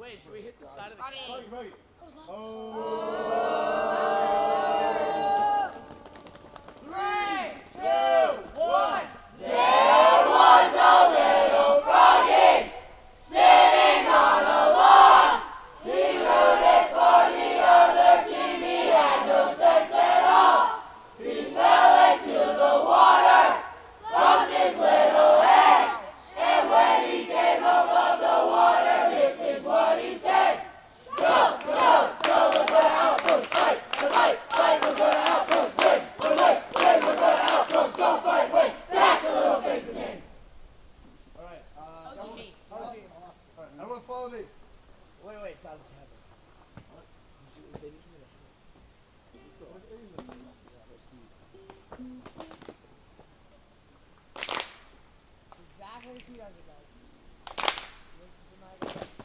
Wait, should we hit the side of the cat? Right. Oh. 3, 2, 1. There was a little froggy sitting on a log. He rooted for the other team. He had no sense at all. He fell into the water, bumped his little head, and when he came above the water, this is what he said. Go, go, go, look what outpost. Fight, fight, fight, look what outpost. Win, win, win, win, look what outpost. Go, fight, win. That's a little faces in. All right. OG. All right. Everyone follow me. Wait, side of the cat. They need something to exactly as you guys are, guys. This is my